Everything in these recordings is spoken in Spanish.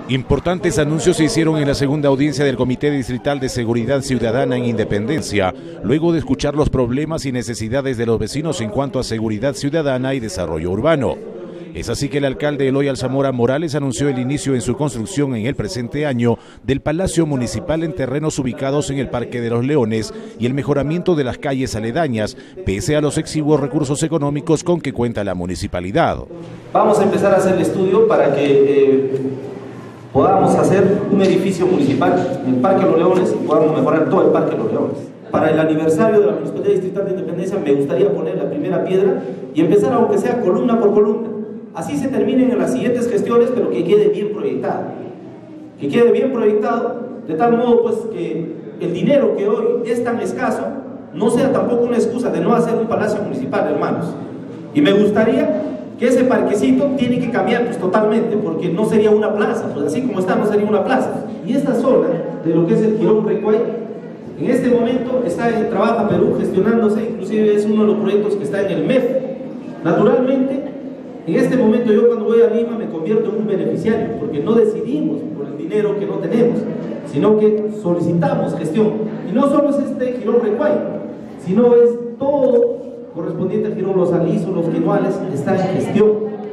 Importantes anuncios se hicieron en la segunda audiencia del Comité Distrital de Seguridad Ciudadana en Independencia, luego de escuchar los problemas y necesidades de los vecinos en cuanto a seguridad ciudadana y desarrollo urbano. Es así que el alcalde Eloy Alzamora Morales anunció el inicio en su construcción en el presente año del Palacio Municipal en terrenos ubicados en el Parque de los Leones y el mejoramiento de las calles aledañas, pese a los exiguos recursos económicos con que cuenta la municipalidad. Vamos a empezar a hacer el estudio para que podamos hacer un edificio municipal en el Parque de los Leones y podamos mejorar todo el Parque de los Leones. Para el aniversario de la Municipalidad Distrital de Independencia me gustaría poner la primera piedra y empezar aunque sea columna por columna. Así se terminen en las siguientes gestiones, pero que quede bien proyectado. Que quede bien proyectado, de tal modo pues que el dinero que hoy es tan escaso no sea tampoco una excusa de no hacer un palacio municipal, hermanos. Y me gustaría que ese parquecito tiene que cambiar pues totalmente, porque no sería una plaza, pues así como está no sería una plaza. Y esta zona de lo que es el Girón Recuay, en este momento está en Trabaja Perú gestionándose, inclusive es uno de los proyectos que está en el MEF. Naturalmente, en este momento yo cuando voy a Lima me convierto en un beneficiario, porque no decidimos por el dinero que no tenemos, sino que solicitamos gestión. Y no solo es este Girón Recuay, sino es todo correspondiente al Girón Los Alisos, Los Quinoales, está en gestión.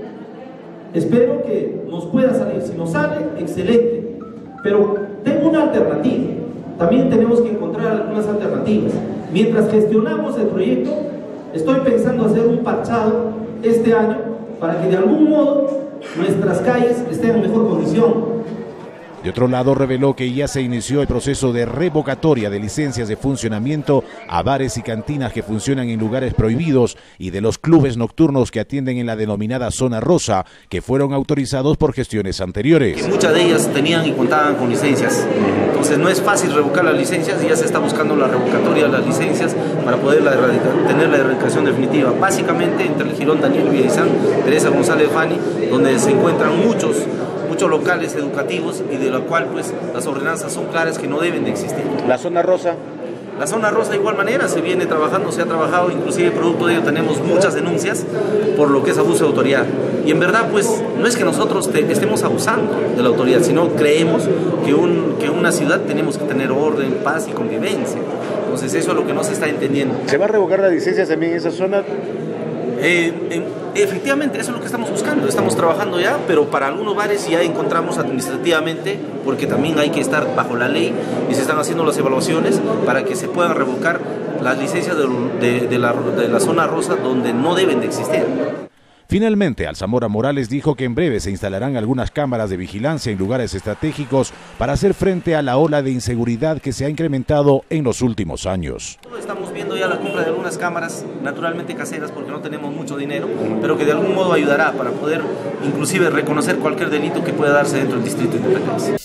Espero que nos pueda salir. Si nos sale, excelente. Pero tengo una alternativa. También tenemos que encontrar algunas alternativas. Mientras gestionamos el proyecto, estoy pensando hacer un parchado este año para que de algún modo nuestras calles estén en mejor condición. De otro lado, reveló que ya se inició el proceso de revocatoria de licencias de funcionamiento a bares y cantinas que funcionan en lugares prohibidos y de los clubes nocturnos que atienden en la denominada zona rosa, que fueron autorizados por gestiones anteriores. Que muchas de ellas tenían y contaban con licencias. Entonces no es fácil revocar las licencias y ya se está buscando la revocatoria de las licencias para poder tener la erradicación definitiva. Básicamente entre el Girón Daniel Villarreal, Teresa González Fani, donde se encuentran muchos locales educativos y de lo cual pues las ordenanzas son claras que no deben de existir. ¿La zona rosa? La zona rosa de igual manera se viene trabajando, se ha trabajado, inclusive producto de ello tenemos muchas denuncias por lo que es abuso de autoridad. Y en verdad pues no es que nosotros estemos abusando de la autoridad, sino creemos que una ciudad tenemos que tener orden, paz y convivencia. Entonces eso es lo que no se está entendiendo. ¿Se va a revocar las licencias también en esa zona? Efectivamente, eso es lo que estamos buscando, estamos trabajando ya, pero para algunos bares ya encontramos administrativamente, porque también hay que estar bajo la ley y se están haciendo las evaluaciones para que se puedan revocar las licencias de la zona rosa donde no deben de existir. Finalmente, Alzamora Morales dijo que en breve se instalarán algunas cámaras de vigilancia en lugares estratégicos para hacer frente a la ola de inseguridad que se ha incrementado en los últimos años. Estamos viendo ya la compra de algunas cámaras, naturalmente caseras porque no tenemos mucho dinero, pero que de algún modo ayudará para poder inclusive reconocer cualquier delito que pueda darse dentro del distrito de Independencia.